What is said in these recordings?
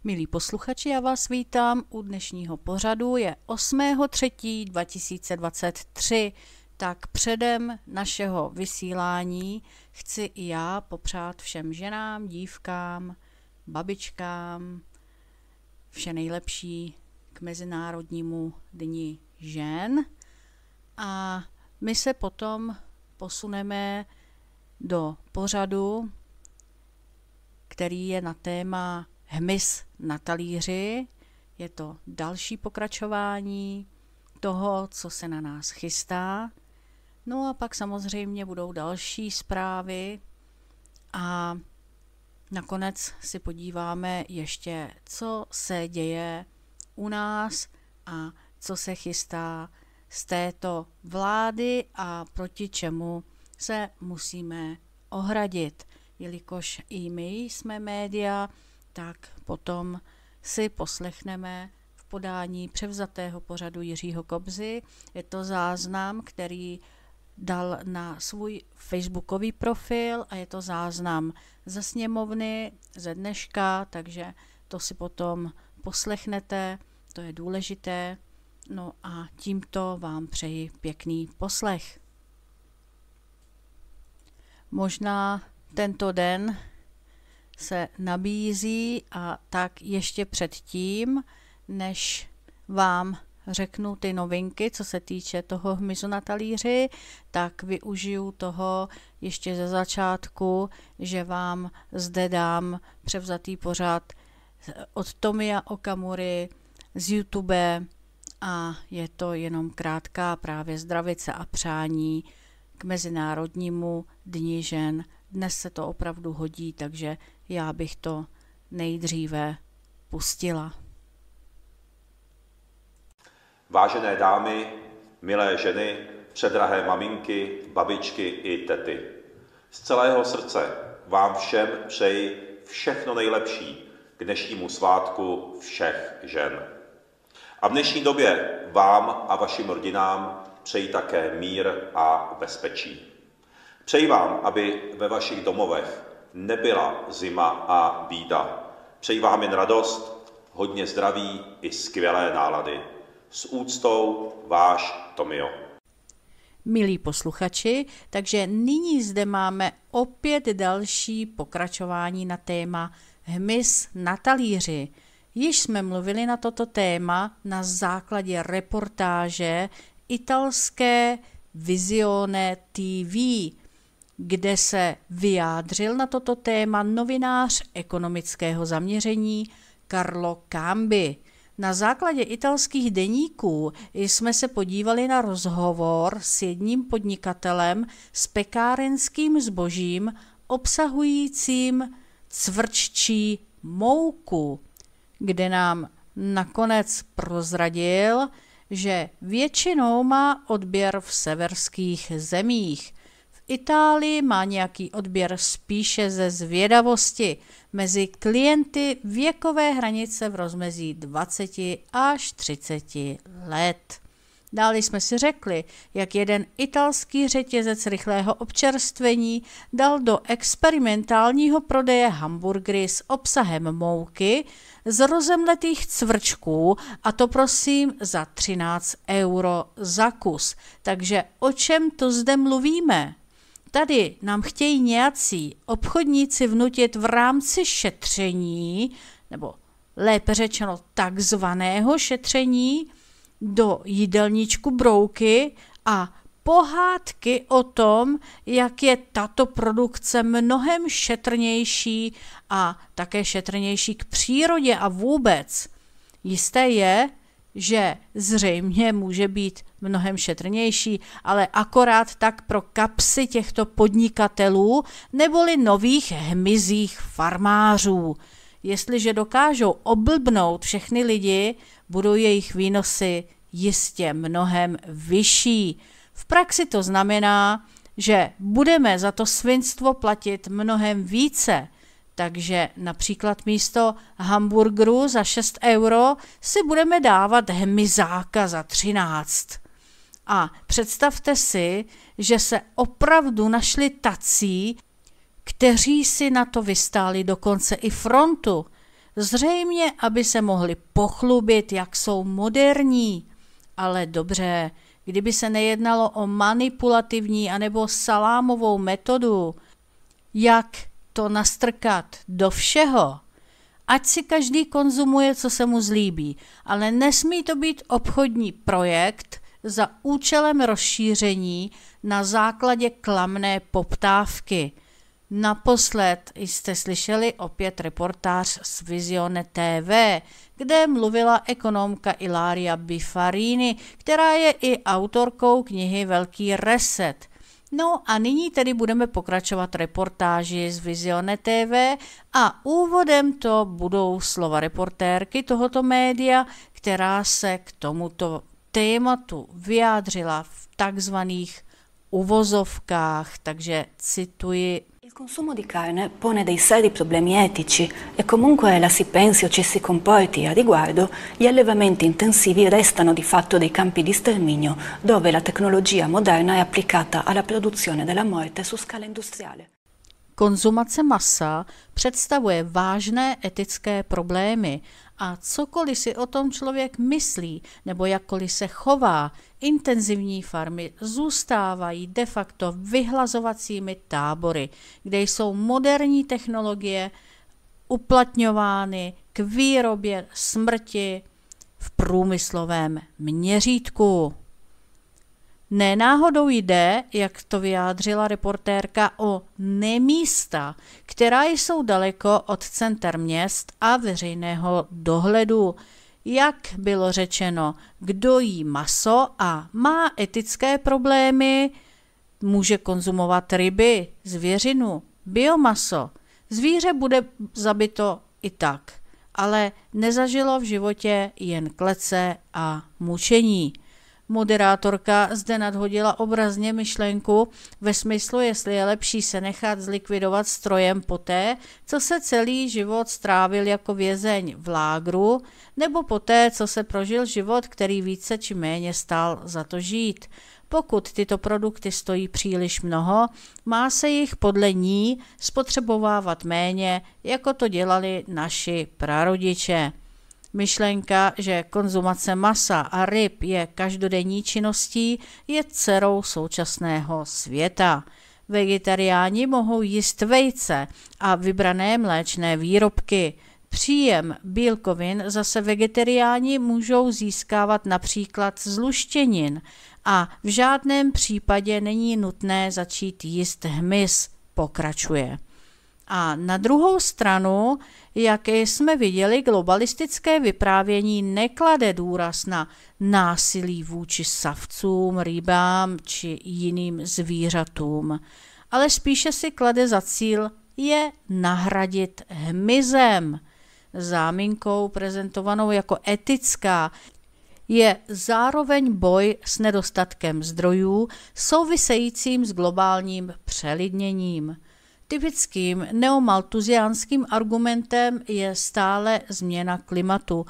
Milí posluchači, já vás vítám u dnešního pořadu. Je 8.3.2023, tak předem našeho vysílání chci i já popřát všem ženám, dívkám, babičkám vše nejlepší k Mezinárodnímu dni žen. A my se potom posuneme do pořadu, který je na téma hmyz na talíři. Je to další pokračování toho, co se na nás chystá. No a pak samozřejmě budou další zprávy a nakonec si podíváme ještě, co se děje u nás a co se chystá z této vlády a proti čemu se musíme ohradit. Jelikož i my jsme média, tak potom si poslechneme v podání převzatého pořadu Jiřího Kobzy. Je to záznam, který dal na svůj facebookový profil a je to záznam ze sněmovny, ze dneška, takže to si potom poslechnete, to je důležité. No a tímto vám přeji pěkný poslech. Možná tento den se nabízí a tak ještě předtím, než vám řeknu ty novinky, co se týče toho hmyzu na talíři, tak využiju toho ještě ze začátku, že vám zde dám převzatý pořad od Tomia Okamury z YouTube a je to jenom krátká právě zdravice a přání k Mezinárodnímu dni žen. Dnes se to opravdu hodí, takže já bych to nejdříve pustila. Vážené dámy, milé ženy, předrahé maminky, babičky i tety. Z celého srdce vám všem přeji všechno nejlepší k dnešnímu svátku všech žen. A v dnešní době vám a vašim rodinám přeji také mír a bezpečí. Přeji vám, aby ve vašich domovech nebyla zima a bída. Přeji vám jen radost, hodně zdraví i skvělé nálady. S úctou, váš Tomio. Milí posluchači, takže nyní zde máme opět další pokračování na téma hmyz na talíři. Již jsme mluvili na toto téma na základě reportáže italské Visione TV, kde se vyjádřil na toto téma novinář ekonomického zaměření Carlo Cambi. Na základě italských deníků jsme se podívali na rozhovor s jedním podnikatelem s pekárenským zbožím obsahujícím cvrččí mouku, kde nám nakonec prozradil, že většinou má odběr v severských zemích. V Itálii má nějaký odběr spíše ze zvědavosti mezi klienty věkové hranice v rozmezí 20 až 30 let. Dále jsme si řekli, jak jeden italský řetězec rychlého občerstvení dal do experimentálního prodeje hamburgery s obsahem mouky z rozemletých cvrčků, a to prosím za 13 € za kus. Takže o čem to zde mluvíme? Tady nám chtějí nějací obchodníci vnutit v rámci šetření, nebo lépe řečeno takzvaného šetření, do jídelníčku brouky a pohádky o tom, jak je tato produkce mnohem šetrnější a také šetrnější k přírodě a vůbec. Jisté je, že zřejmě může být mnohem šetrnější, ale akorát tak pro kapsy těchto podnikatelů neboli nových hmyzích farmářů. Jestliže dokážou oblbnout všechny lidi, budou jejich výnosy jistě mnohem vyšší. V praxi to znamená, že budeme za to svinstvo platit mnohem více, takže například místo hamburgeru za 6 € si budeme dávat hmyzáka za 13. A představte si, že se opravdu našli tací, kteří si na to vystáli dokonce i frontu. Zřejmě, aby se mohli pochlubit, jak jsou moderní. Ale dobře, kdyby se nejednalo o manipulativní anebo salámovou metodu, jak to nastrkat do všeho, ať si každý konzumuje, co se mu zlíbí, ale nesmí to být obchodní projekt za účelem rozšíření na základě klamné poptávky. Naposled jste slyšeli opět reportáž z Visione TV, kde mluvila ekonomka Ilaria Biffarini, která je i autorkou knihy Velký reset. No a nyní tedy budeme pokračovat reportáži z Visione TV a úvodem to budou slova reportérky tohoto média, která se k tomuto tématu vyjádřila v takzvaných uvozovkách, takže cituji. Il consumo di carne pone dei seri problemi etici e comunque la si pensi o ci si comporti a riguardo, gli allevamenti intensivi restano di fatto dei campi di sterminio dove la tecnologia moderna è applicata alla produzione della morte su scala industriale. Konzumace masa představuje vážné etické problémy a cokoliv si o tom člověk myslí nebo jakkoliv se chová, intenzivní farmy zůstávají de facto vyhlazovacími tábory, kde jsou moderní technologie uplatňovány k výrobě smrti v průmyslovém měřítku. Nenáhodou jde, jak to vyjádřila reportérka, o nemísta, která jsou daleko od center měst a veřejného dohledu. Jak bylo řečeno, kdo jí maso a má etické problémy, může konzumovat ryby, zvěřinu, biomaso. Zvíře bude zabito i tak, ale nezažilo v životě jen klece a mučení. Moderátorka zde nadhodila obrazně myšlenku ve smyslu, jestli je lepší se nechat zlikvidovat strojem poté, co se celý život strávil jako vězeň v lágru, nebo poté, co se prožil život, který více či méně stál za to žít. Pokud tyto produkty stojí příliš mnoho, má se jich podle ní spotřebovávat méně, jako to dělali naši prarodiče. Myšlenka, že konzumace masa a ryb je každodenní činností, je dcerou současného světa. Vegetariáni mohou jíst vejce a vybrané mléčné výrobky. Příjem bílkovin zase vegetariáni můžou získávat například z luštěnin a v žádném případě není nutné začít jíst hmyz, pokračuje. A na druhou stranu, jak jsme viděli, globalistické vyprávění neklade důraz na násilí vůči savcům, rybám či jiným zvířatům, ale spíše si klade za cíl je nahradit hmyzem. Záminkou prezentovanou jako etická je zároveň boj s nedostatkem zdrojů souvisejícím s globálním přelidněním. Typickým neomaltuziánským argumentem je stále změna klimatu,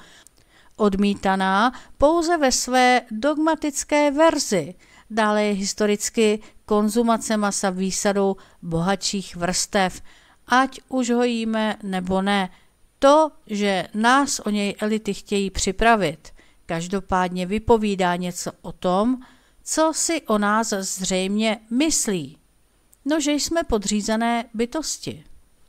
odmítaná pouze ve své dogmatické verzi. Dále je historicky konzumace masa výsadou bohatších vrstev, ať už ho jíme nebo ne. To, že nás o něj elity chtějí připravit, každopádně vypovídá něco o tom, co si o nás zřejmě myslí. No, že jsme podřízené bytosti.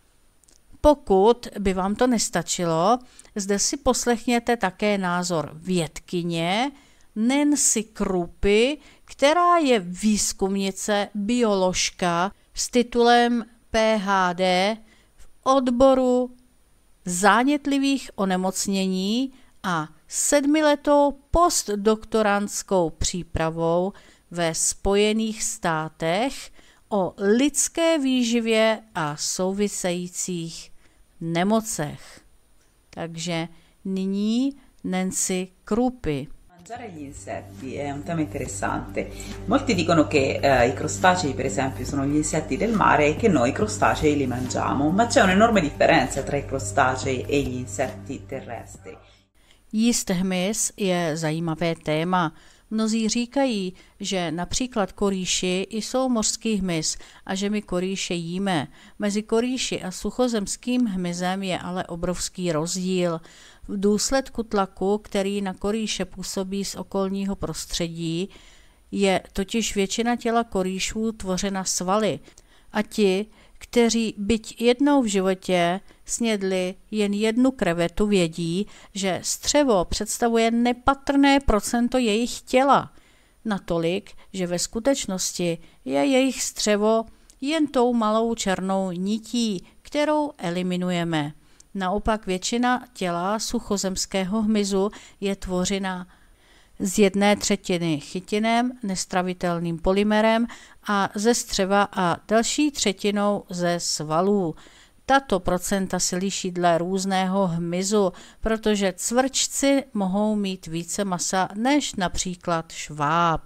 Pokud by vám to nestačilo, zde si poslechněte také názor vědkyně Nancy Krupy, která je výzkumnice, bioložka s titulem PhD v odboru zánětlivých onemocnění a 7letou postdoktorantskou přípravou ve Spojených státech o lidské výživě a souvisejících nemocech. Takže nyní Nancy Krupy. Mangiare gli insetti è un tema interessante. Molti dicono che i crostacei, per esempio, sono gli insetti del mare e che noi crostacei li mangiamo, ma c'è un'enorme differenza tra i crostacei e gli insetti terrestri. Jíst hmyz je zajímavé téma. Mnozí říkají, že například korýši jsou mořský hmyz a že my korýše jíme. Mezi korýši a suchozemským hmyzem je ale obrovský rozdíl. V důsledku tlaku, který na korýše působí z okolního prostředí, je totiž většina těla korýšů tvořena svaly. A ti, kteří byť jednou v životě snědli jen jednu krevetu, vědí, že střevo představuje nepatrné procento jejich těla. Natolik, že ve skutečnosti je jejich střevo jen tou malou černou nití, kterou eliminujeme. Naopak většina těla suchozemského hmyzu je tvořena z 1/3 chytinem, nestravitelným polymerem a ze střeva a další třetinou ze svalů. Tato procenta se liší dle různého hmyzu, protože cvrčci mohou mít více masa než například šváb.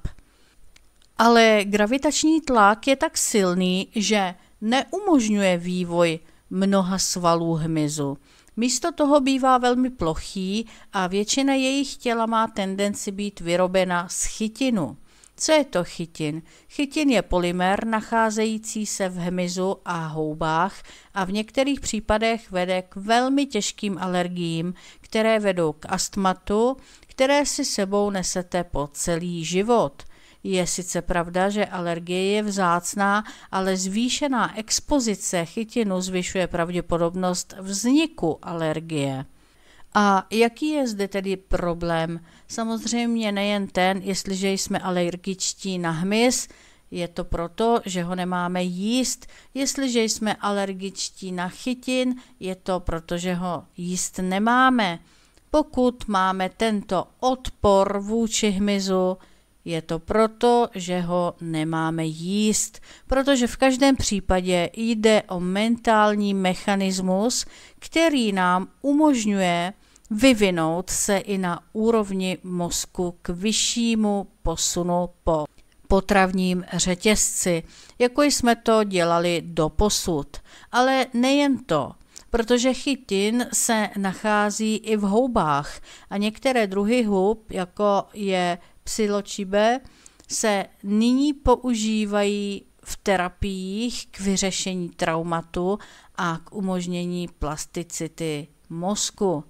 Ale gravitační tlak je tak silný, že neumožňuje vývoj mnoha svalů hmyzu. Místo toho bývá velmi plochý a většina jejich těla má tendenci být vyrobena z chytinu. Co je to chytin? Chytin je polymer nacházející se v hmyzu a houbách a v některých případech vede k velmi těžkým alergiím, které vedou k astmatu, které si sebou nesete po celý život. Je sice pravda, že alergie je vzácná, ale zvýšená expozice chytinu zvyšuje pravděpodobnost vzniku alergie. A jaký je zde tedy problém? Samozřejmě nejen ten, jestliže jsme alergičtí na hmyz, je to proto, že ho nemáme jíst. Jestliže jsme alergičtí na chytin, je to proto, že ho jíst nemáme. Pokud máme tento odpor vůči hmyzu, je to proto, že ho nemáme jíst, protože v každém případě jde o mentální mechanismus, který nám umožňuje vyvinout se i na úrovni mozku k vyššímu posunu po potravním řetězci, jako jsme to dělali doposud. Ale nejen to, protože chytin se nachází i v houbách a některé druhy hub, jako je psilocybe, se nyní používají v terapiích k vyřešení traumatu a k umožnění plasticity mozku.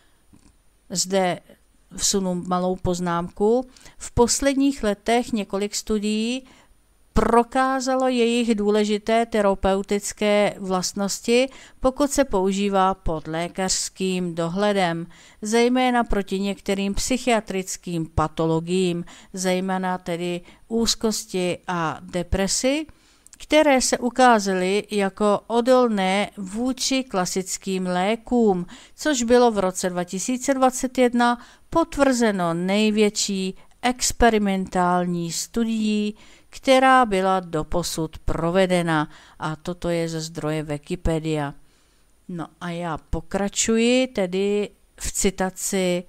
Zde vsunu malou poznámku. V posledních letech několik studií prokázalo jejich důležité terapeutické vlastnosti, pokud se používá pod lékařským dohledem, zejména proti některým psychiatrickým patologiím, zejména tedy úzkosti a depresi, které se ukázaly jako odolné vůči klasickým lékům, což bylo v roce 2021 potvrzeno největší experimentální studií, která byla doposud provedena, a toto je ze zdroje Wikipedia. No a já pokračuji tedy v citaci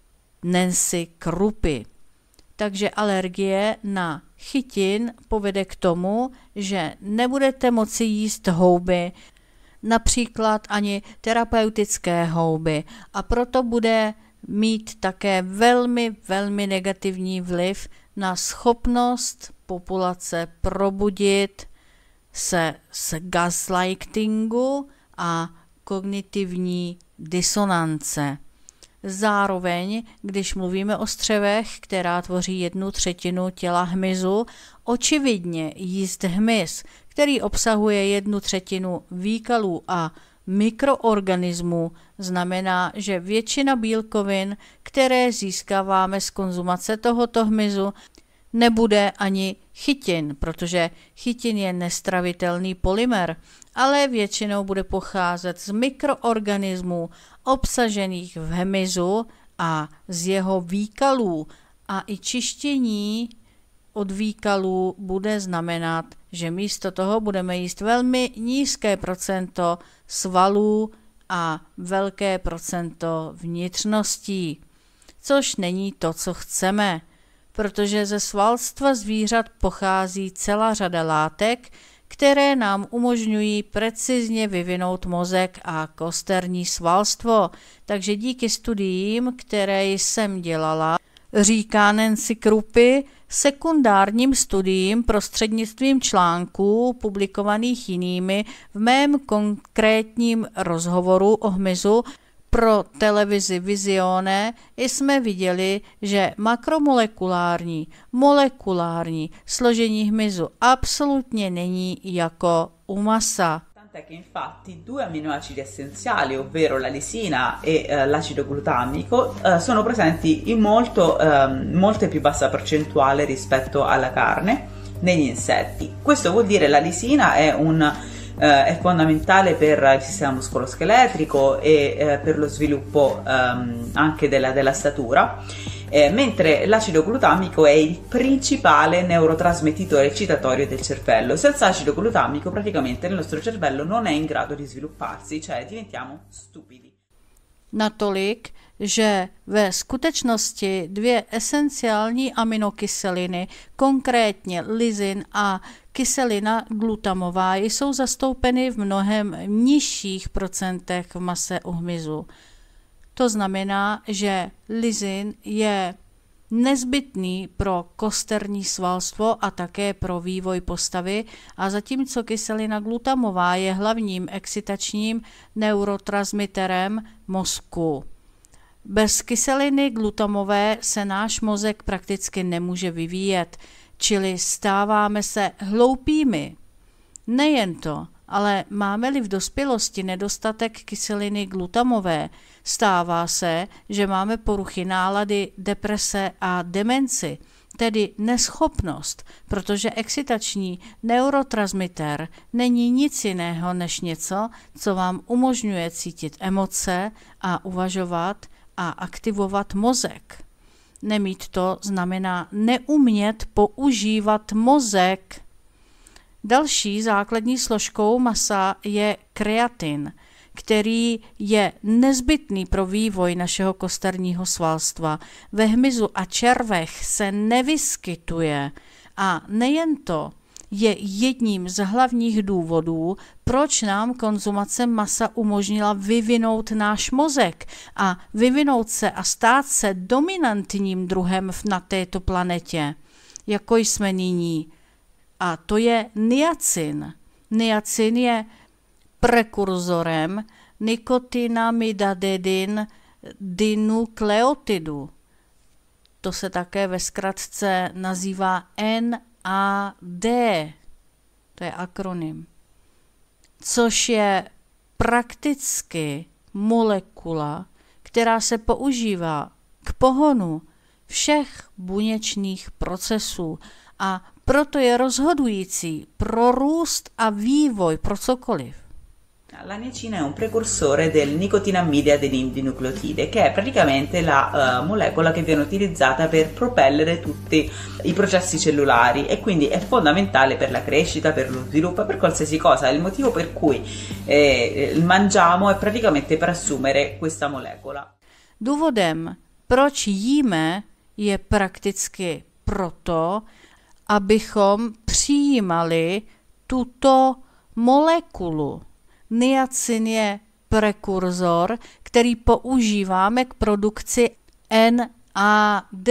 Nancy Krupy. Takže alergie na chytin povede k tomu, že nebudete moci jíst houby, například ani terapeutické houby, a proto bude mít také velmi, velmi negativní vliv na schopnost populace probudit se z gaslightingu a kognitivní disonance. Zároveň, když mluvíme o střevech, která tvoří 1/3 těla hmyzu, očividně jíst hmyz, který obsahuje 1/3 výkalů a mikroorganismů, znamená, že většina bílkovin, které získáváme z konzumace tohoto hmyzu, nebude ani chytin, protože chytin je nestravitelný polymer, ale většinou bude pocházet z mikroorganismů obsažených v hmyzu a z jeho výkalů, a i čištění od výkalů bude znamenat, že místo toho budeme jíst velmi nízké procento svalů a velké procento vnitřností, což není to, co chceme, protože ze svalstva zvířat pochází celá řada látek, které nám umožňují precizně vyvinout mozek a kosterní svalstvo. Takže díky studiím, které jsem dělala, říká Nancy Krupy sekundárním studiím prostřednictvím článků publikovaných jinými v mém konkrétním rozhovoru o hmyzu pro televizi Visione jsme viděli, že makromolekulární, molekulární složení hmyzu absolutně není jako u masa. Tant'è che infatti due aminoacidi essenziali, ovvero la lisina e l'acido glutamico, sono presenti in molte più bassa percentuale rispetto alla carne negli insetti. Questo vuol dire la lisina è fondamentale per il sistema muscoloscheletrico e per lo sviluppo anche della statura, mentre l'acido glutamico è il principale neurotrasmettitore excitatorio del cervello. Senza acido glutamico praticamente il nostro cervello non è in grado di svilupparsi, cioè diventiamo stupidi. Natolik, že ve skutečnosti dvě esenciální aminokyseliny, konkrétně lysin a kyselina glutamová, jsou zastoupeny v mnohem nižších procentech v mase u hmyzu. To znamená, že lysin je nezbytný pro kosterní svalstvo a také pro vývoj postavy, a zatímco kyselina glutamová je hlavním excitačním neurotransmiterem mozku. Bez kyseliny glutamové se náš mozek prakticky nemůže vyvíjet, čili stáváme se hloupými. Nejen to, ale máme-li v dospělosti nedostatek kyseliny glutamové, stává se, že máme poruchy nálady, deprese a demenci, tedy neschopnost, protože excitační neurotransmiter není nic jiného než něco, co vám umožňuje cítit emoce a uvažovat a aktivovat mozek. Nemít to znamená neumět používat mozek. Další základní složkou masa je kreatin, který je nezbytný pro vývoj našeho kosterního svalstva. Ve hmyzu a červech se nevyskytuje a nejen to, je jedním z hlavních důvodů, proč nám konzumace masa umožnila vyvinout náš mozek a vyvinout se a stát se dominantním druhem na této planetě, jako jsme nyní. A to je niacin. Niacin je prekurzorem nikotinamidadedin dinukleotidu. To se také ve zkratce nazývá NAD. To je akronym. Což je prakticky molekula, která se používá k pohonu všech buněčných procesů a proto je rozhodující pro růst a vývoj pro cokoliv. La niacina è un precursore del nicotinamide adenindinucleotide, che è praticamente la molecola che viene utilizzata per propellere tutti i processi cellulari e quindi è fondamentale per la crescita, per lo sviluppo, per qualsiasi cosa. Il motivo per cui mangiamo è praticamente per assumere questa molecola. Důvodem, proč jíme, je prakticky proto, abychom přijímali tuto molekulu. Niacin je prekurzor, který používáme k produkci NAD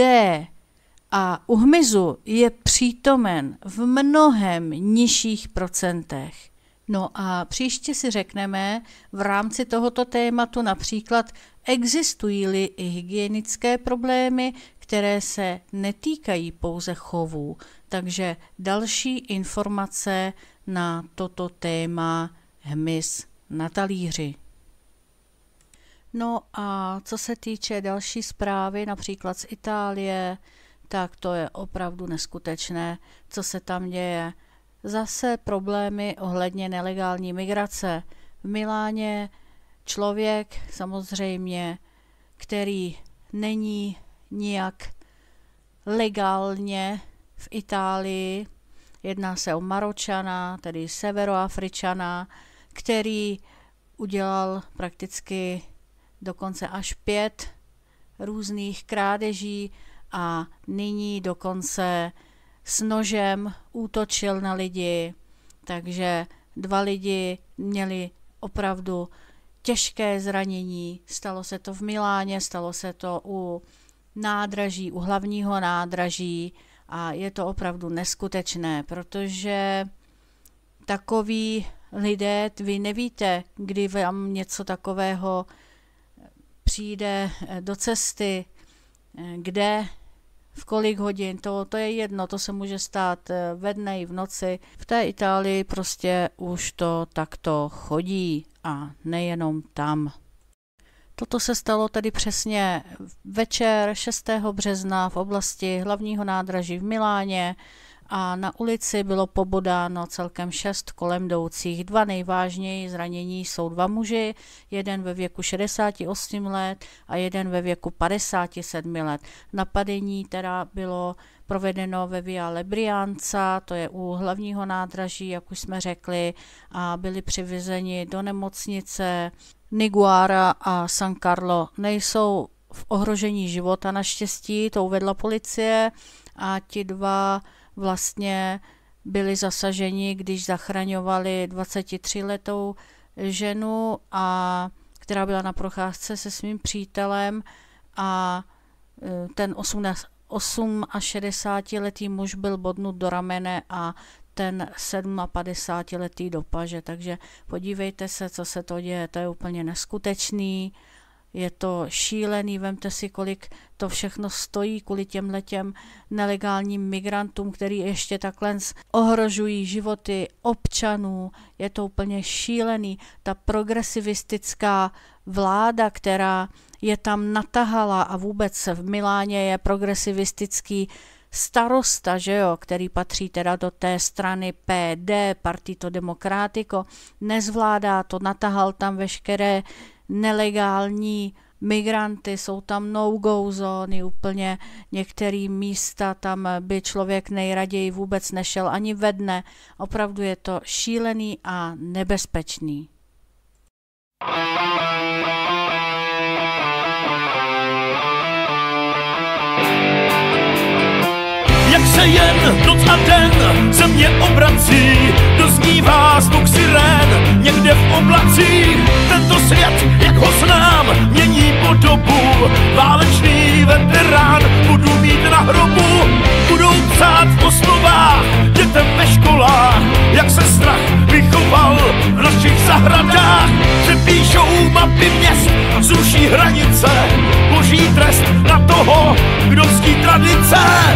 a u hmyzu je přítomen v mnohem nižších procentech. No a příště si řekneme v rámci tohoto tématu například, existují-li i hygienické problémy, které se netýkají pouze chovů, takže další informace na toto téma hmyz na talíři. No a co se týče další zprávy, například z Itálie, tak to je opravdu neskutečné, co se tam děje. Zase problémy ohledně nelegální migrace. V Miláně člověk samozřejmě, který není nijak legálně v Itálii, jedná se o Maročana, tedy Severoafričana, který udělal prakticky dokonce až 5 různých krádeží a nyní dokonce s nožem útočil na lidi, takže 2 lidi měli opravdu těžké zranění. Stalo se to v Miláně, stalo se to u nádraží, u hlavního nádraží a je to opravdu neskutečné, protože takoví lidé, vy nevíte, kdy vám něco takového přijde do cesty, kde, v kolik hodin, to je jedno, to se může stát ve dne i v noci. V té Itálii prostě už to takto chodí a nejenom tam. Toto se stalo tedy přesně večer 6. března v oblasti hlavního nádraží v Miláně a na ulici bylo pobodáno celkem 6 kolem jdoucích. 2 nejvážněji zranění jsou 2 muži, jeden ve věku 68 let a jeden ve věku 57 let. Napadení teda bylo provedeno ve Via Lebrianza, to je u hlavního nádraží, jak už jsme řekli, a byli přivezeni do nemocnice. Niguara a San Carlo nejsou v ohrožení života naštěstí, to uvedla policie, a ti 2 vlastně byli zasaženi, když zachraňovali 23letou ženu, která byla na procházce se svým přítelem, a ten 68letý muž byl bodnut do ramene a ten 57letý do paže, takže podívejte se, co se to děje, to je úplně neskutečný, je to šílený, vemte si, kolik to všechno stojí kvůli těmhletěm nelegálním migrantům, který ještě takhle ohrožují životy občanů, je to úplně šílený, ta progresivistická vláda, která je tam natahala a vůbec v Miláně je progresivistický starosta, že jo, který patří teda do té strany PD, Partito Democratico, nezvládá to, natahal tam veškeré nelegální migranty, jsou tam no-go zóny, úplně některé místa, tam by člověk nejraději vůbec nešel ani ve dne, opravdu je to šílený a nebezpečný. Jak se jen noc a den se mě obrací, doznívá zvuk sirén někde v oblacích. Tento svět, jak ho znám, mění podobu. Válečný veterán budu mít na hrobu. Budou psát v osnovách dětem ve školách, jak se strach vychoval v našich zahradách. Přepíšou mapy měst, zruší hranice, boží trest na toho, kdo ctí tradice.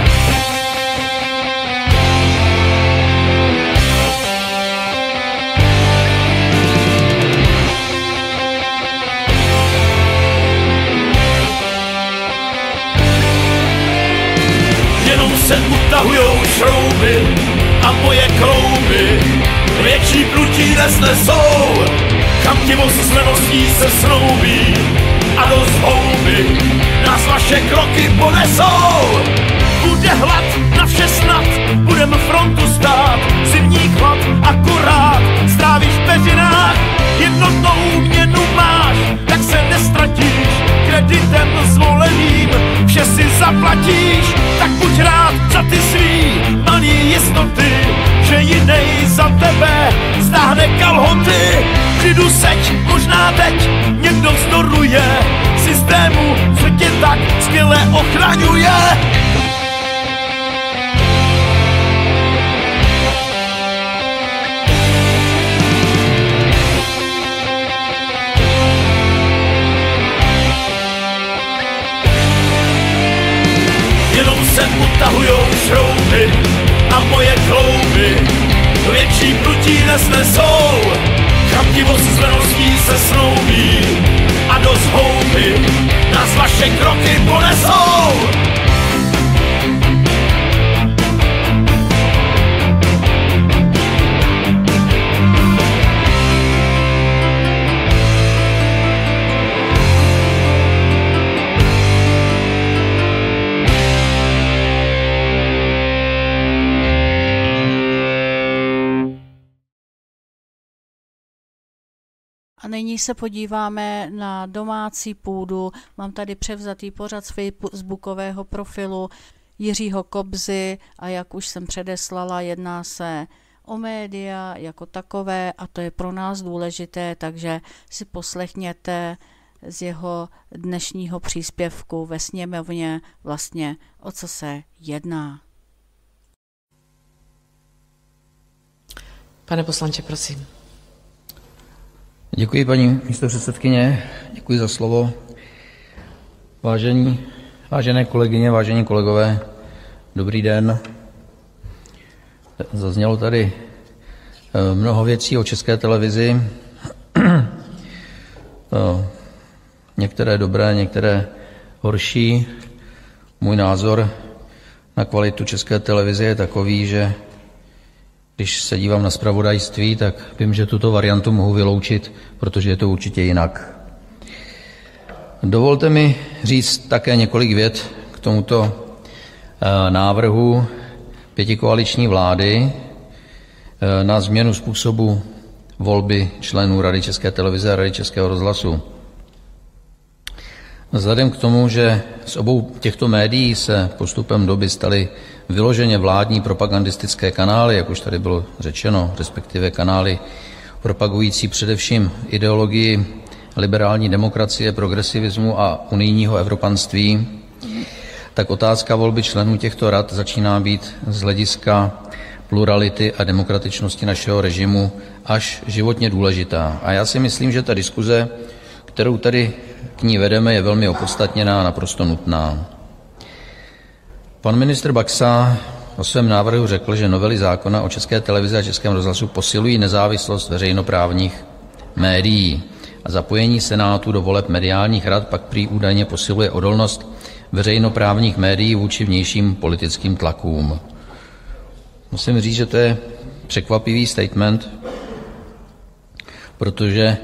Se utahujou šrouby a moje krouby větší prutí nesnesou. Chamtivost s leností se snoubí a do zhouby nás vaše kroky ponesou. Bude hlad na vše snad, budem frontu stát, zimní chlad akorát strávíš v peřinách. Jednotnou měnu máš, tak se nestratíš, kreditem zvoleným vše si zaplatíš. Tak buď rád za ty svý malý jistoty, že jinej za tebe stáhne kalhoty. Přijdu seď, možná teď někdo vzdoruje systému, co tě tak skvěle ochraňuje. Se utahujou šrouby a moje klouby větší prutí nesnesou. Chamtivost s leností se snoubí a do zhouby nás vaše kroky ponesou. A nyní se podíváme na domácí půdu. Mám tady převzatý pořad z facebookového profilu Jiřího Kobzy a jak už jsem předeslala, jedná se o média jako takové a to je pro nás důležité, takže si poslechněte z jeho dnešního příspěvku ve sněmovně vlastně o co se jedná. Pane poslanče, prosím. Děkuji, paní místopředsedkyně, děkuji za slovo. Vážené kolegyně, vážení kolegové, dobrý den. Zaznělo tady mnoho věcí o České televizi, některé dobré, některé horší. Můj názor na kvalitu České televize je takový, že když se dívám na zpravodajství, tak vím, že tuto variantu mohu vyloučit, protože je to určitě jinak. Dovolte mi říct také několik vět k tomuto návrhu pětikoaliční vlády na změnu způsobu volby členů Rady České televize a Rady Českého rozhlasu. Vzhledem k tomu, že z obou těchto médií se postupem doby staly vyloženě vládní propagandistické kanály, jak už tady bylo řečeno, respektive kanály propagující především ideologii liberální demokracie, progresivismu a unijního evropanství, tak otázka volby členů těchto rad začíná být z hlediska plurality a demokratičnosti našeho režimu až životně důležitá. A já si myslím, že ta diskuze, kterou tady k ní vedeme, je velmi opodstatněná a naprosto nutná. Pan ministr Baxa o svém návrhu řekl, že novely zákona o České televizi a Českém rozhlasu posilují nezávislost veřejnoprávních médií a zapojení Senátu do voleb mediálních rad pak prý údajně posiluje odolnost veřejnoprávních médií vůči vnějším politickým tlakům. Musím říct, že to je překvapivý statement, protože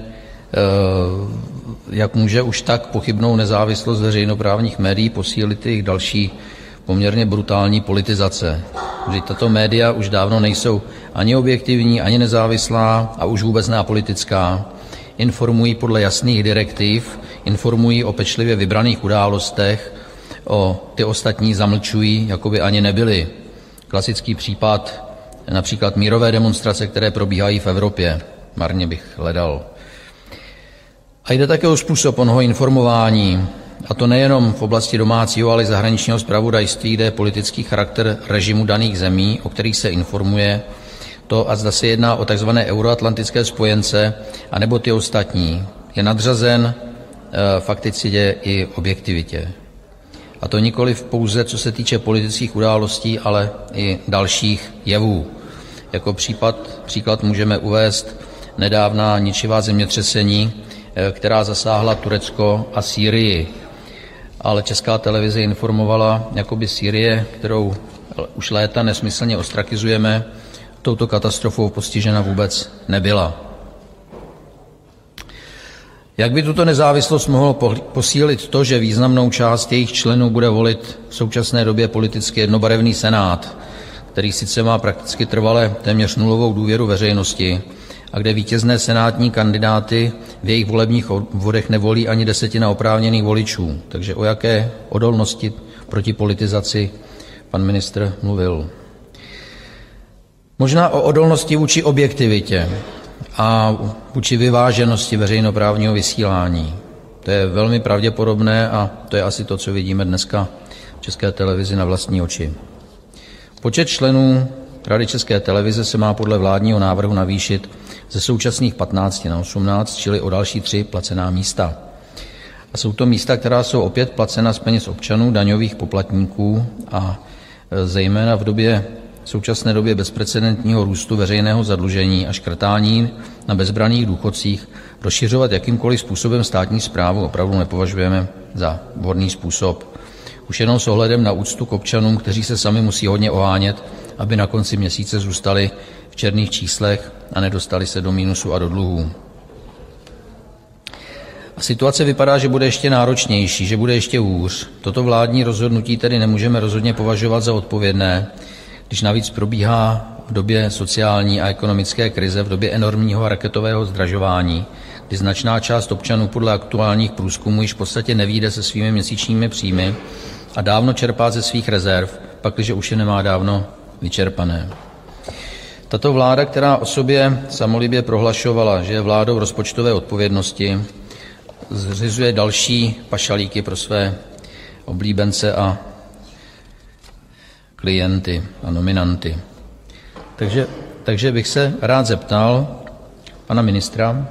jak může už tak pochybnou nezávislost veřejnoprávních médií posílit jejich další poměrně brutální politizace. Že tato média už dávno nejsou ani objektivní, ani nezávislá a už vůbec ne apolitická. Informují podle jasných direktiv, informují o pečlivě vybraných událostech, ty ostatní zamlčují, jako by ani nebyly. Klasický případ například mírové demonstrace, které probíhají v Evropě. Marně bych hledal. A jde také o způsob onoho informování, a to nejenom v oblasti domácího, ale i zahraničního zpravodajství, kde je politický charakter režimu daných zemí, o kterých se informuje, to a zda se jedná o tzv. Euroatlantické spojence, anebo ty ostatní, je nadřazen fakticitě i objektivitě. A to nikoliv pouze co se týče politických událostí, ale i dalších jevů. Jako příklad můžeme uvést nedávná ničivá zemětřesení, která zasáhla Turecko a Sýrii. Ale Česká televize informovala, jakoby Sýrie, kterou už léta nesmyslně ostrakizujeme, touto katastrofou postižena vůbec nebyla. Jak by tuto nezávislost mohlo posílit to, že významnou část jejich členů bude volit v současné době politicky jednobarevný Senát, který sice má prakticky trvale téměř nulovou důvěru veřejnosti a kde vítězné senátní kandidáty v jejich volebních obvodech nevolí ani desetina oprávněných voličů. Takže o jaké odolnosti proti politizaci pan ministr mluvil? Možná o odolnosti vůči objektivitě a vůči vyváženosti veřejnoprávního vysílání. To je velmi pravděpodobné a to je asi to, co vidíme dneska v České televizi na vlastní oči. Počet členů Rady České televize se má podle vládního návrhu navýšit ze současných 15 na 18, čili o další 3 placená místa. A jsou to místa, která jsou opět placena z peněz občanů, daňových poplatníků a zejména v současné době bezprecedentního růstu veřejného zadlužení a škrtání na bezbranných důchodcích rozšiřovat jakýmkoliv způsobem státní správu opravdu nepovažujeme za vhodný způsob. Už jenom s ohledem na úctu k občanům, kteří se sami musí hodně ohánět, aby na konci měsíce zůstali v černých číslech a nedostali se do mínusu a do dluhů. A situace vypadá, že bude ještě náročnější, že bude ještě hůř. Toto vládní rozhodnutí tedy nemůžeme rozhodně považovat za odpovědné, když navíc probíhá v době sociální a ekonomické krize, v době enormního a raketového zdražování, kdy značná část občanů podle aktuálních průzkumů již v podstatě nevyjde se svými měsíčními příjmy a dávno čerpá ze svých rezerv, pakliže už je nemá dávno vyčerpané. Tato vláda, která o sobě samolibě prohlašovala, že je vládou rozpočtové odpovědnosti, zřizuje další pašalíky pro své oblíbence a klienty a nominanty. Takže bych se rád zeptal pana ministra,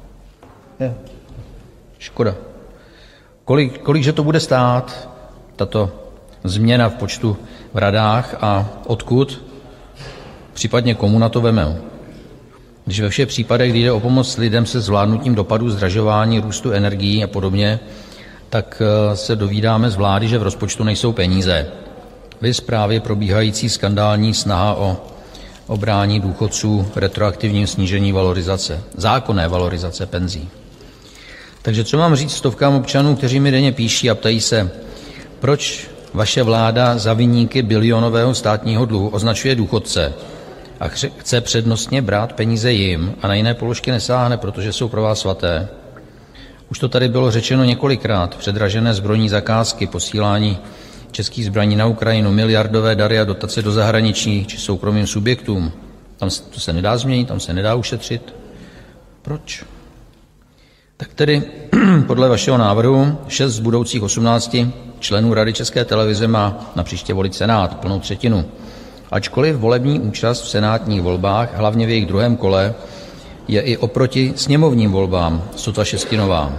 škoda, kolikže to bude stát, tato změna v počtu v radách a odkud, případně komu na to vemou. Když ve všech případech, kdy jde o pomoc lidem se zvládnutím dopadů zdražování, růstu energií a podobně, tak se dovídáme z vlády, že v rozpočtu nejsou peníze. Viz právě probíhající skandální snaha o obrání důchodců retroaktivním snížení valorizace, zákonné valorizace penzí. Takže co mám říct stovkám občanů, kteří mi denně píší a ptají se, proč vaše vláda za viníky bilionového státního dluhu označuje důchodce a chce přednostně brát peníze jim a na jiné položky nesáhne, protože jsou pro vás svaté. Už to tady bylo řečeno několikrát, předražené zbrojní zakázky, posílání českých zbraní na Ukrajinu, miliardové dary a dotace do zahraničí či soukromým subjektům. Tam to se nedá změnit, tam se nedá ušetřit. Proč? Tak tedy podle vašeho návrhu 6 z budoucích 18 členů Rady České televize má na příště volit Senát, plnou třetinu. Ačkoliv volební účast v senátních volbách, hlavně v jejich druhém kole, je i oproti sněmovním volbám sotva šestinová.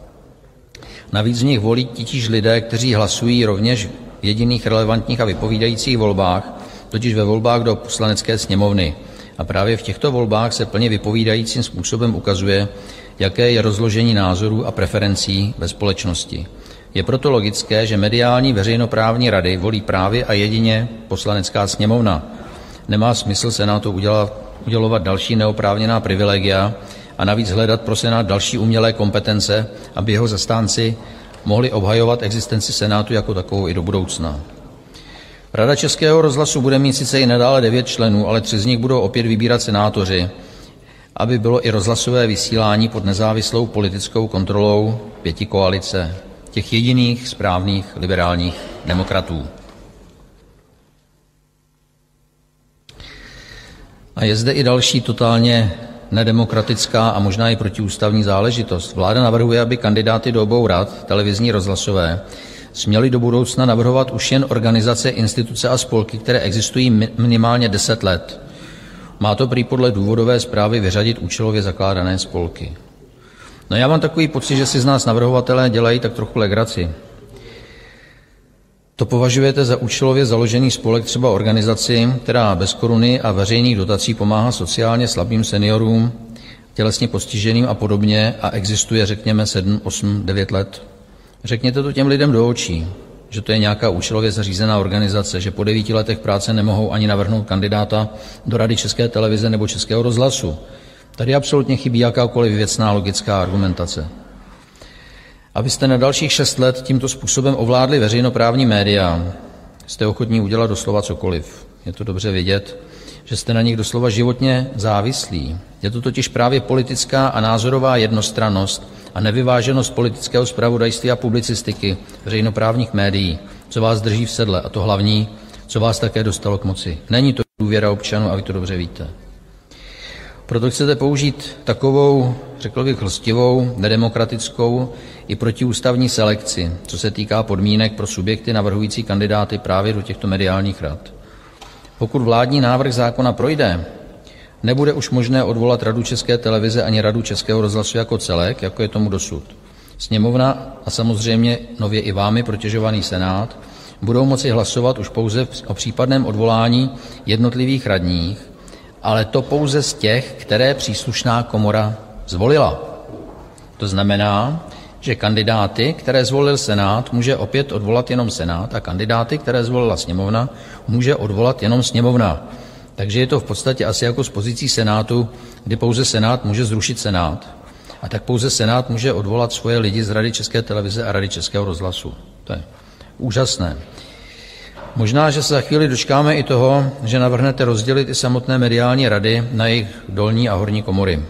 Navíc v nich volí titíž lidé, kteří hlasují rovněž v jediných relevantních a vypovídajících volbách, totiž ve volbách do Poslanecké sněmovny. A právě v těchto volbách se plně vypovídajícím způsobem ukazuje, jaké je rozložení názorů a preferencí ve společnosti. Je proto logické, že mediální veřejnoprávní rady volí právě a jedině Poslanecká sněmovna. Nemá smysl Senátu udělovat další neoprávněná privilegia a navíc hledat pro Senát další umělé kompetence, aby jeho zastánci mohli obhajovat existenci Senátu jako takovou i do budoucna. Rada Českého rozhlasu bude mít sice i nadále 9 členů, ale 3 z nich budou opět vybírat senátoři, aby bylo i rozhlasové vysílání pod nezávislou politickou kontrolou pětikoalice, těch jediných správných liberálních demokratů. A je zde i další totálně nedemokratická a možná i protiústavní záležitost. Vláda navrhuje, aby kandidáty do obou rad, televizní, rozhlasové, směli do budoucna navrhovat už jen organizace, instituce a spolky, které existují minimálně 10 let. Má to prý podle důvodové zprávy vyřadit účelově zakládané spolky. No já mám takový pocit, že si z nás navrhovatelé dělají tak trochu legraci. To považujete za účelově založený spolek, třeba organizaci, která bez koruny a veřejných dotací pomáhá sociálně slabým seniorům, tělesně postiženým a podobně a existuje, řekněme, 7, 8, 9 let. Řekněte to těm lidem do očí, že to je nějaká účelově zařízená organizace, že po 9 letech práce nemohou ani navrhnout kandidáta do Rady České televize nebo Českého rozhlasu. Tady absolutně chybí jakákoliv věcná logická argumentace. Abyste na dalších 6 let tímto způsobem ovládli veřejnoprávní média, jste ochotní udělat doslova cokoliv. Je to dobře vidět, že jste na nich doslova životně závislí. Je to totiž právě politická a názorová jednostrannost a nevyváženost politického zpravodajství a publicistiky veřejnoprávních médií, co vás drží v sedle, a to hlavní, co vás také dostalo k moci. Není to důvěra občanů a vy to dobře víte. Proto chcete použít takovou, řekl bych, lstivou, nedemokratickou i protiústavní selekci, co se týká podmínek pro subjekty navrhující kandidáty právě do těchto mediálních rad. Pokud vládní návrh zákona projde, nebude už možné odvolat Radu České televize ani Radu Českého rozhlasu jako celek, jako je tomu dosud. Sněmovna a samozřejmě nově i vámi protěžovaný Senát budou moci hlasovat už pouze o případném odvolání jednotlivých radních, ale to pouze z těch, které příslušná komora zvolila. To znamená, že kandidáty, které zvolil Senát, může opět odvolat jenom Senát a kandidáty, které zvolila Sněmovna, může odvolat jenom Sněmovna. Takže je to v podstatě asi jako s pozicí Senátu, kdy pouze Senát může zrušit Senát. A tak pouze Senát může odvolat svoje lidi z Rady České televize a Rady Českého rozhlasu. To je úžasné. Možná, že se za chvíli dočkáme i toho, že navrhnete rozdělit i samotné mediální rady na jejich dolní a horní komory.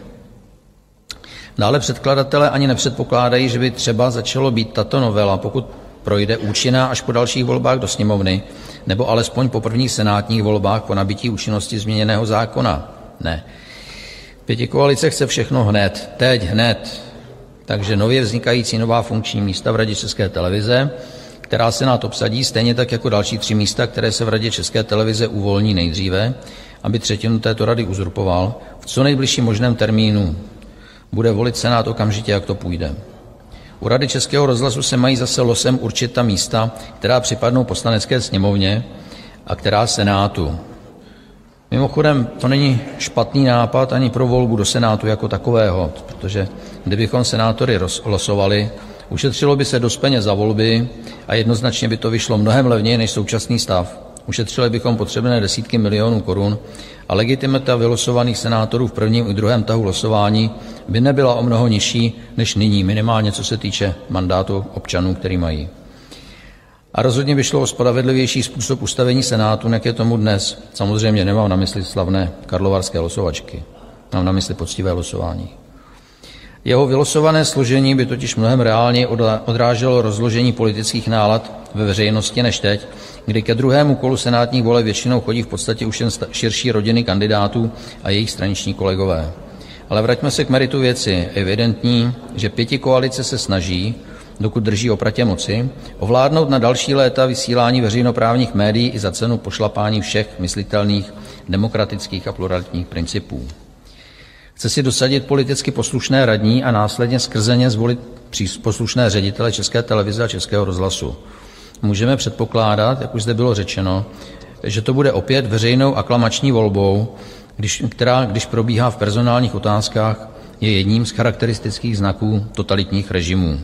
Dále předkladatelé ani nepředpokládají, že by třeba začalo být tato novela, pokud projde, účinná až po dalších volbách do sněmovny, nebo alespoň po prvních senátních volbách po nabití účinnosti změněného zákona. Ne. Pětikoalice chce všechno hned, teď hned. takže nově vznikající nová funkční místa v Radě České televize, která Senát obsadí, stejně tak jako další 3 místa, které se v Radě České televize uvolní nejdříve, aby třetinu této rady uzurpoval, v co nejbližším možném termínu bude volit Senát okamžitě, jak to půjde. U Rady Českého rozhlasu se mají zase losem určit ta místa, která připadnou Poslanecké sněmovně a která Senátu. Mimochodem, to není špatný nápad ani pro volbu do Senátu jako takového, protože kdybychom senátory losovali, ušetřilo by se dost peněz za volby a jednoznačně by to vyšlo mnohem levněji než současný stav. Ušetřili bychom potřebné desítky milionů korun a legitimita vylosovaných senátorů v prvním i druhém tahu losování by nebyla o mnoho nižší než nyní, minimálně co se týče mandátu občanů, který mají. A rozhodně by šlo o spravedlivější způsob ustavení Senátu, jak je tomu dnes. Samozřejmě nemám na mysli slavné karlovarské losovačky, mám na mysli poctivé losování. Jeho vylosované složení by totiž mnohem reálněji odráželo rozložení politických nálad ve veřejnosti než teď, kdy ke druhému kolu senátních voleb většinou chodí v podstatě už jen širší rodiny kandidátů a jejich straniční kolegové. Ale vraťme se k meritu věci. Je evidentní, že pětikoalice se snaží, dokud drží opratě moci, ovládnout na další léta vysílání veřejnoprávních médií i za cenu pošlapání všech myslitelných demokratických a pluralitních principů. Chce si dosadit politicky poslušné radní a následně skrze ně zvolit poslušné ředitele České televize a Českého rozhlasu. Můžeme předpokládat, jak už zde bylo řečeno, že to bude opět veřejnou aklamační volbou, která, když probíhá v personálních otázkách, je jedním z charakteristických znaků totalitních režimů.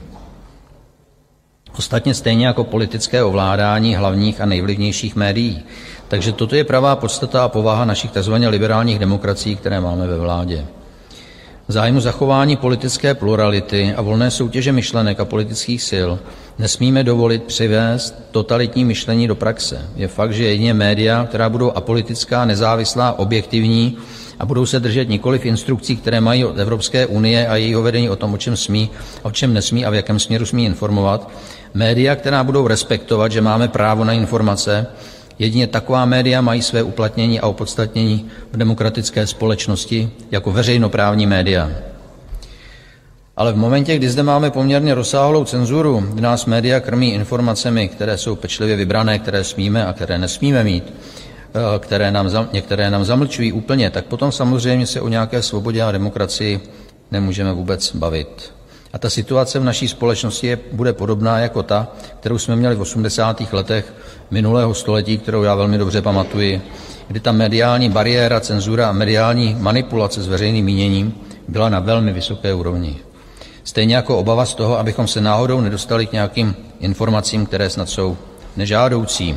Ostatně stejně jako politické ovládání hlavních a nejvlivnějších médií. Takže toto je pravá podstata a povaha našich tzv. Liberálních demokracií, které máme ve vládě. V zájmu zachování politické plurality a volné soutěže myšlenek a politických sil nesmíme dovolit přivést totalitní myšlení do praxe. Je fakt, že jedině média, která budou apolitická, nezávislá, objektivní a budou se držet nikoliv instrukcí, které mají od Evropské unie a jejího vedení o tom, o čem smí a o čem nesmí a v jakém směru smí informovat, média, která budou respektovat, že máme právo na informace, jedině taková média mají své uplatnění a opodstatnění v demokratické společnosti jako veřejnoprávní média. Ale v momentě, kdy zde máme poměrně rozsáhlou cenzuru, kdy nás média krmí informacemi, které jsou pečlivě vybrané, které smíme a které nesmíme mít, některé nám zamlčují úplně, tak potom samozřejmě se o nějaké svobodě a demokracii nemůžeme vůbec bavit. A ta situace v naší společnosti bude podobná jako ta, kterou jsme měli v 80. letech minulého století, kterou já velmi dobře pamatuji, kdy ta mediální bariéra, cenzura a mediální manipulace s veřejným míněním byla na velmi vysoké úrovni. Stejně jako obava z toho, abychom se náhodou nedostali k nějakým informacím, které snad jsou nežádoucí.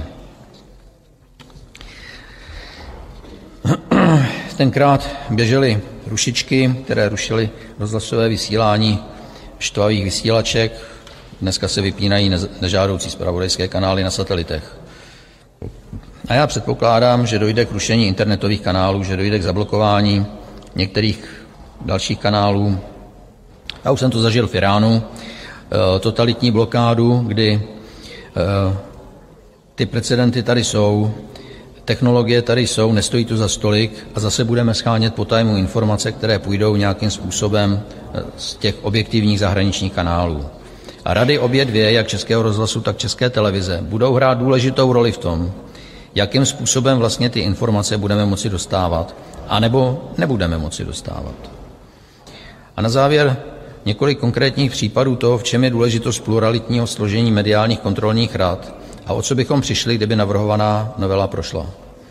Tenkrát běžely rušičky, které rušily rozhlasové vysílání štvavých vysílaček. Dneska se vypínají nežádoucí zpravodajské kanály na satelitech. A já předpokládám, že dojde k rušení internetových kanálů, že dojde k zablokování některých dalších kanálů. Já už jsem to zažil v Iránu, totalitní blokádu, kdy ty precedenty tady jsou, technologie tady jsou, nestojí to za stolik a zase budeme shánět po tajmu informace, které půjdou nějakým způsobem z těch objektivních zahraničních kanálů. A rady obě dvě, jak Českého rozhlasu, tak České televize, budou hrát důležitou roli v tom, jakým způsobem vlastně ty informace budeme moci dostávat, anebo nebudeme moci dostávat. A na závěr několik konkrétních případů toho, v čem je důležitost pluralitního složení mediálních kontrolních rad a o co bychom přišli, kdyby navrhovaná novela prošla.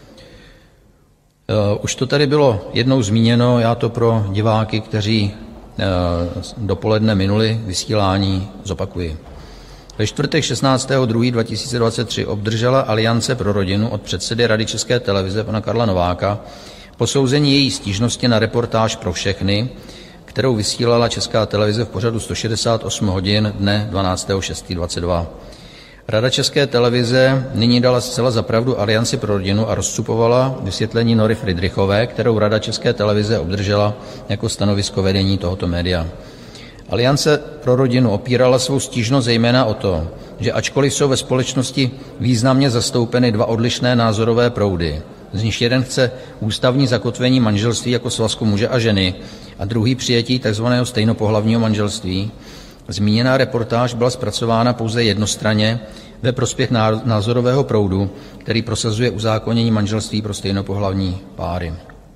Už to tady bylo jednou zmíněno, já to pro diváky, kteří dopoledne minuli vysílání, zopakuji. Ve čtvrtek 16.2.2023 obdržela Aliance pro rodinu od předsedy Rady České televize pana Karla Nováka posouzení její stížnosti na reportáž Pro všechny, kterou vysílala Česká televize v pořadu 168 hodin dne 12.6.22. Rada České televize nyní dala zcela za pravdu Alianci pro rodinu a rozcupovala vysvětlení Nory Fridrichové, kterou Rada České televize obdržela jako stanovisko vedení tohoto média. Aliance pro rodinu opírala svou stížnost zejména o to, že ačkoliv jsou ve společnosti významně zastoupeny dva odlišné názorové proudy, Z nich jeden chce ústavní zakotvení manželství jako svazku muže a ženy a druhý přijetí tzv. Stejnopohlavního manželství. Zmíněná reportáž byla zpracována pouze jednostranně ve prospěch názorového proudu, který prosazuje uzákonění manželství pro stejnopohlavní páry.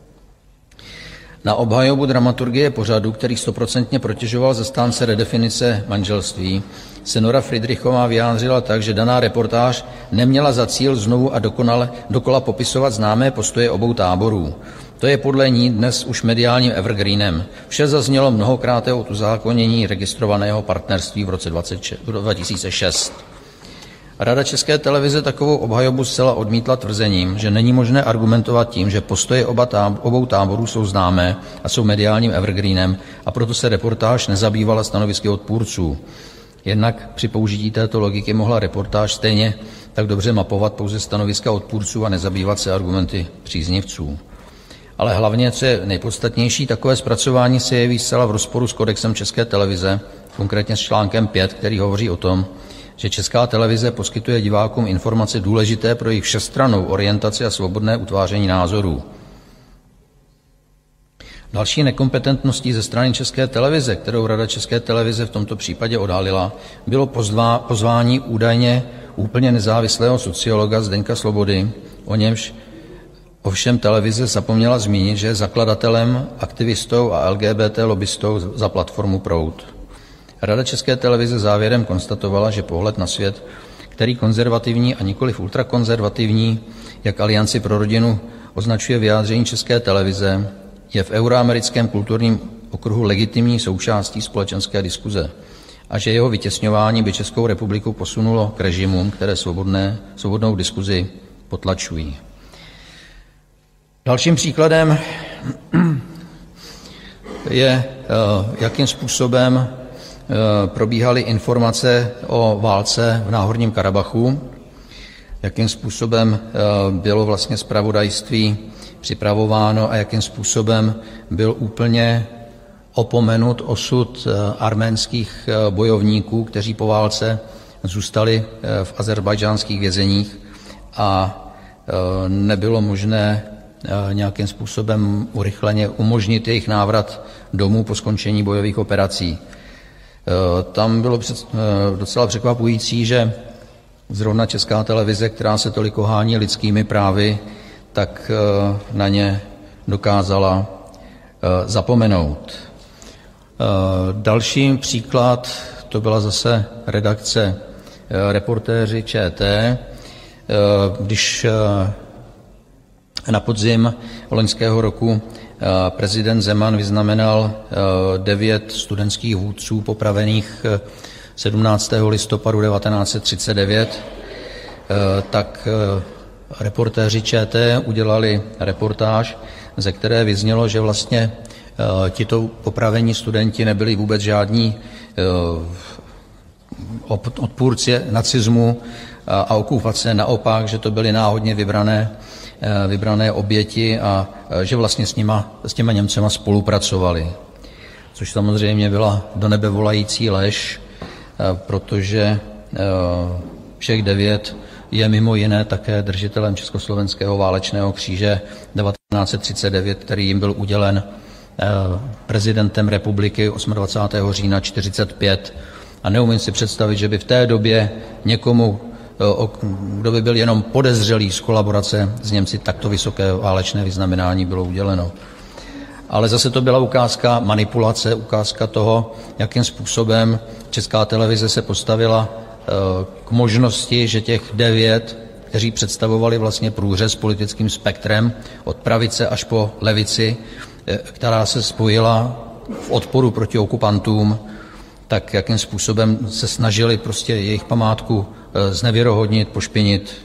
Na obhajobu dramaturgie pořadu, který 100% protěžoval zastánce redefinice manželství, se Nora Fridrichová vyjádřila tak, že daná reportáž neměla za cíl znovu a dokola popisovat známé postoje obou táborů. To je podle ní dnes už mediálním evergreenem. Vše zaznělo mnohokrát od uzákonění registrovaného partnerství v roce 2006. Rada České televize takovou obhajobu zcela odmítla tvrzením, že není možné argumentovat tím, že postoje obou táborů jsou známé a jsou mediálním evergreenem, a proto se reportáž nezabývala stanovisky odpůrců. Jednak při použití této logiky mohla reportáž stejně tak dobře mapovat pouze stanoviska odpůrců a nezabývat se argumenty příznivců. Ale hlavně, co je nejpodstatnější, takové zpracování se jeví zcela v rozporu s kodexem České televize, konkrétně s článkem 5, který hovoří o tom, že Česká televize poskytuje divákům informace důležité pro jejich všestrannou orientaci a svobodné utváření názorů. Další nekompetentností ze strany České televize, kterou Rada České televize v tomto případě odhalila, bylo pozvání údajně úplně nezávislého sociologa Zdeňka Slobody, o němž ovšem televize zapomněla zmínit, že je zakladatelem, aktivistou a LGBT lobbystou za platformu Proud. Rada České televize závěrem konstatovala, že pohled na svět, který konzervativní a nikoliv ultrakonzervativní, jak Alianci pro rodinu označuje vyjádření České televize, je v euroamerickém kulturním okruhu legitimní součástí společenské diskuze a že jeho vytěsňování by Českou republiku posunulo k režimům, které svobodnou diskuzi potlačují. Dalším příkladem je, jakým způsobem probíhaly informace o válce v Náhorním Karabachu, jakým způsobem bylo vlastně zpravodajství připravováno a jakým způsobem byl úplně opomenut osud arménských bojovníků, kteří po válce zůstali v azerbajdžánských vězeních a nebylo možné nějakým způsobem urychleně umožnit jejich návrat domů po skončení bojových operací. Tam bylo docela překvapující, že zrovna Česká televize, která se tolik ohání lidskými právy, tak na ně dokázala zapomenout. Další příklad, to byla zase redakce Reportéři ČT, když na podzim loňského roku prezident Zeman vyznamenal 9 studentských vůdců popravených 17. listopadu 1939, tak Reportéři ČT udělali reportáž, ze které vyznělo, že vlastně tito popravení studenti nebyli vůbec žádní odpůrci nacismu a okupace, naopak, že to byly náhodně vybrané oběti a že vlastně s těma Němcema spolupracovali. Což samozřejmě byla do nebe volající lež, protože všech 9 je mimo jiné také držitelem Československého válečného kříže 1939, který jim byl udělen prezidentem republiky 28. října 1945. A neumím si představit, že by v té době někomu, kdo by byl jenom podezřelý z kolaborace s Němci, takto vysoké válečné vyznamenání bylo uděleno. Ale zase to byla ukázka manipulace, ukázka toho, jakým způsobem Česká televize se postavila k možnosti, že těch 9, kteří představovali vlastně průřez politickým spektrem od pravice až po levici, která se spojila v odporu proti okupantům, tak jakým způsobem se snažili prostě jejich památku znevěrohodnit, pošpinit.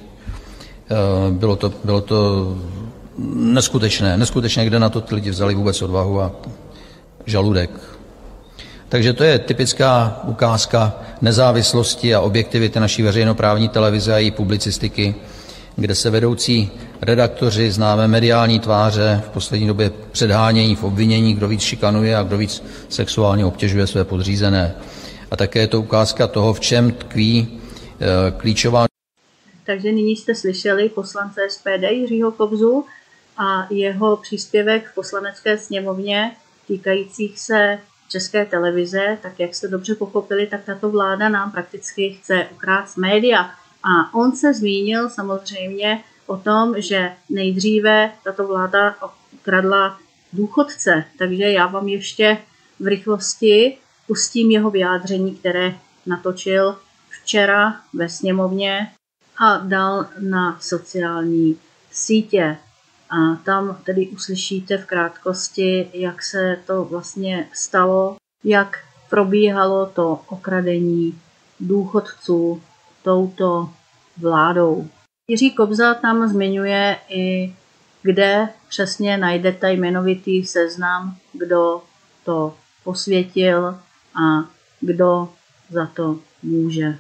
Bylo to neskutečné, kde na to ty lidi vzali vůbec odvahu a žaludek. Takže to je typická ukázka nezávislosti a objektivity naší veřejnoprávní televize a její publicistiky, kde se vedoucí redaktoři, známé mediální tváře v poslední době předhánění v obvinění, kdo víc šikanuje a kdo víc sexuálně obtěžuje své podřízené. A také je to ukázka toho, v čem tkví klíčová. Takže nyní jste slyšeli poslance SPD Jiřího Kobzu a jeho příspěvek v poslanecké sněmovně týkajících se České televize. Tak jak jste dobře pochopili, tak tato vláda nám prakticky chce ukrást média. A on se zmínil samozřejmě o tom, že nejdříve tato vláda ukradla důchodce. Takže já vám ještě v rychlosti pustím jeho vyjádření, které natočil včera ve sněmovně a dal na sociální sítě. A tam tedy uslyšíte v krátkosti, jak se to vlastně stalo, jak probíhalo to okradení důchodců touto vládou. Jiří Kobza tam zmiňuje i, kde přesně najdete jmenovitý seznam, kdo to posvětil a kdo za to může.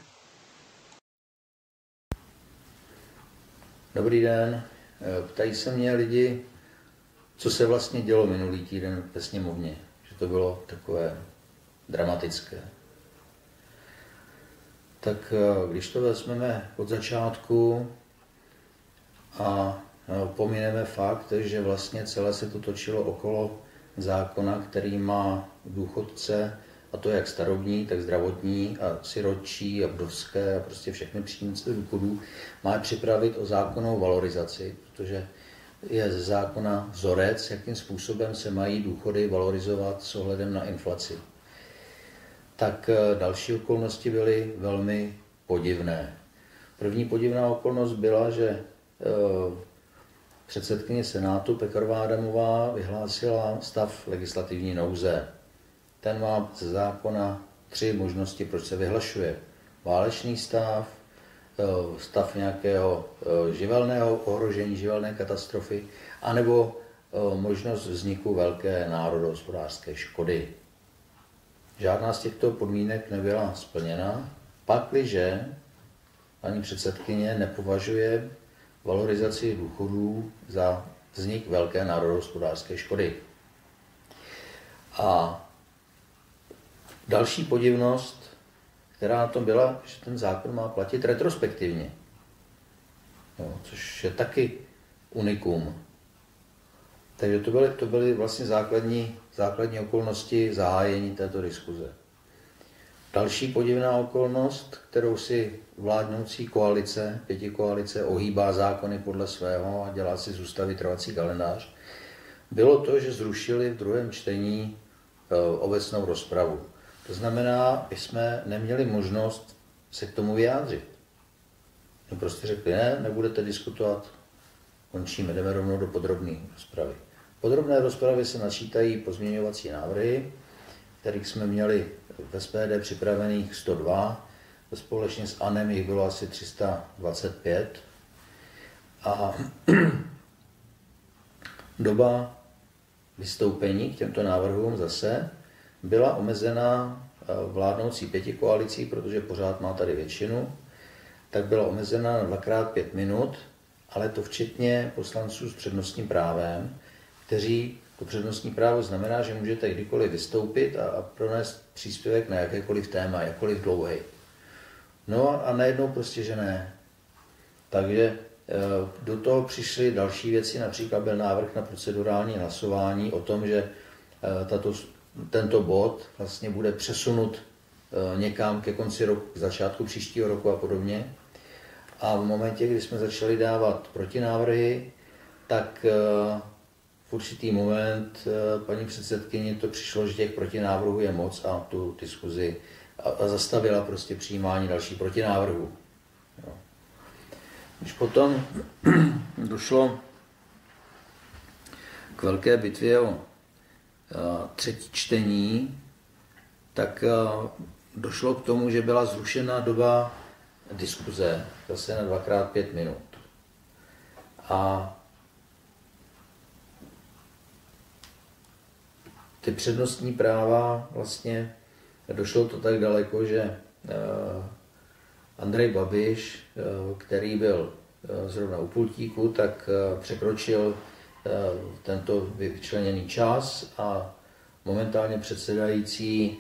Dobrý den. Ptají se mě lidi, co se vlastně dělo minulý týden ve sněmovně. Že to bylo takové dramatické. Tak když to vezmeme od začátku a pomineme fakt, že vlastně celé se to točilo okolo zákona, který má důchodce, a to jak starobní, tak zdravotní a sirotčí a vdovské a prostě všechny příjemce důchodů, má připravit o zákonnou valorizaci, protože je ze zákona vzorec, jakým způsobem se mají důchody valorizovat s ohledem na inflaci. Tak další okolnosti byly velmi podivné. První podivná okolnost byla, že předsedkyně Senátu Pekarová Adamová vyhlásila stav legislativní nouze. Ten má ze zákona 3 možnosti, proč se vyhlašuje. Válečný stav, stav nějakého živelného ohrožení, živelné katastrofy, anebo možnost vzniku velké národohospodářské škody. Žádná z těchto podmínek nebyla splněna, pakliže paní předsedkyně nepovažuje valorizaci důchodů za vznik velké národohospodářské škody. A další podivnost, která na tom byla, že ten zákon má platit retrospektivně, což je taky unikum. Takže to byly vlastně základní okolnosti zahájení této diskuze. Další podivná okolnost, kterou si vládnoucí koalice, pětikoalice, ohýbá zákony podle svého a dělá si z ústavy trvací kalendář, bylo to, že zrušili v druhém čtení obecnou rozpravu. To znamená, že jsme neměli možnost se k tomu vyjádřit. No prostě řekli, nebudete diskutovat, končíme, jdeme rovnou do podrobné rozpravy. V podrobné rozpravě se načítají pozměňovací návrhy, kterých jsme měli v SPD připravených 102, společně s ANem jich bylo asi 325. A doba vystoupení k těmto návrhům zase byla omezena vládnoucí pětikoalicí, protože pořád má tady většinu, tak byla omezena na 2x5 minut, ale to včetně poslanců s přednostním právem, kteří, to přednostní právo znamená, že můžete kdykoliv vystoupit a pronést příspěvek na jakékoliv téma, jakkoliv dlouhý. No a najednou prostě, že ne. Takže do toho přišly další věci, například byl návrh na procedurální hlasování o tom, že tento bod vlastně bude přesunut někam ke konci roku, k začátku příštího roku a podobně. A v momentě, kdy jsme začali dávat protinávrhy, tak v určitý moment paní předsedkyni to přišlo, že těch protinávrhů je moc a tu diskuzi a zastavila prostě přijímání dalších protinávrhů. Jo. Když potom došlo k velké bitvě o třetí čtení, tak došlo k tomu, že byla zrušena doba diskuze, zase na 2x5 minut. A ty přednostní práva, vlastně došlo to tak daleko, že Andrej Babiš, který byl zrovna u pultíku, tak překročil tento vyčleněný čas a momentálně předsedající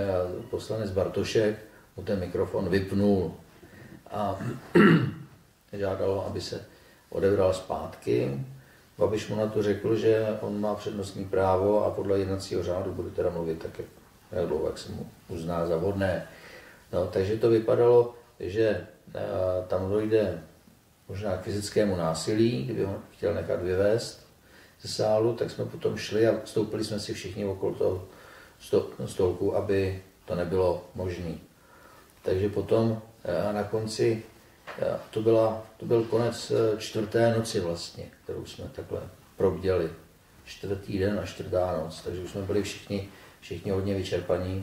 poslanec Bartošek mu ten mikrofon vypnul. A žádalo, aby se odebral zpátky. Babiš mu na to řekl, že on má přednostní právo a podle jednacího řádu bude teda mluvit tak, jak dlouho, jak se mu uzná za vhodné. No, takže to vypadalo, že tam dojde možná k fyzickému násilí, kdyby ho chtěl nechat vyvést ze sálu, tak jsme potom šli a stoupili jsme si všichni okolo toho stolku, aby to nebylo možné. Takže potom na konci, to byl konec 4. noci vlastně, kterou jsme takhle probděli. 4. den a 4. noc, takže už jsme byli všichni hodně vyčerpaní.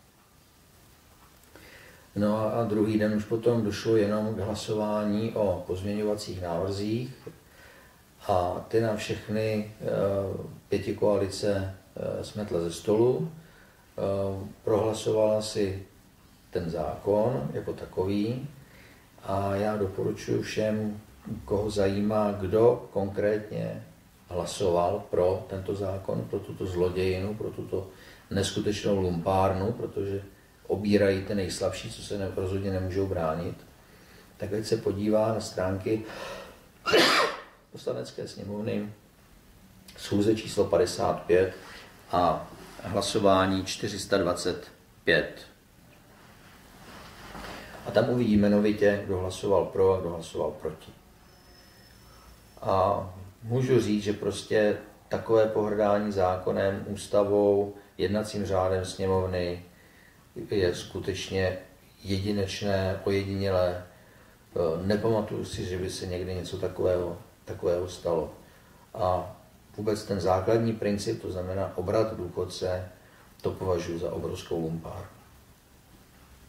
No a druhý den už potom došlo jenom k hlasování o pozměňovacích návrzích a ty nám všechny pětikoalice smetla ze stolu, prohlasovala si ten zákon jako takový a já doporučuji všem, koho zajímá, kdo konkrétně hlasoval pro tento zákon, pro tuto zlodějinu, pro tuto neskutečnou lumpárnu, protože obírají ty nejslabší, co se rozhodně nemůžou bránit, tak ať se podívá na stránky Poslanecké sněmovny, schůze číslo 55 a hlasování 425. A tam uvidí jmenovitě, kdo hlasoval pro a kdo hlasoval proti. A můžu říct, že prostě takové pohrdání zákonem, ústavou, jednacím řádem sněmovny je skutečně jedinečné, ojedinělé. Nepamatuju si, že by se někdy něco takového stalo. A vůbec ten základní princip, to znamená obrat důchodce, to považuji za obrovskou lumpárnu.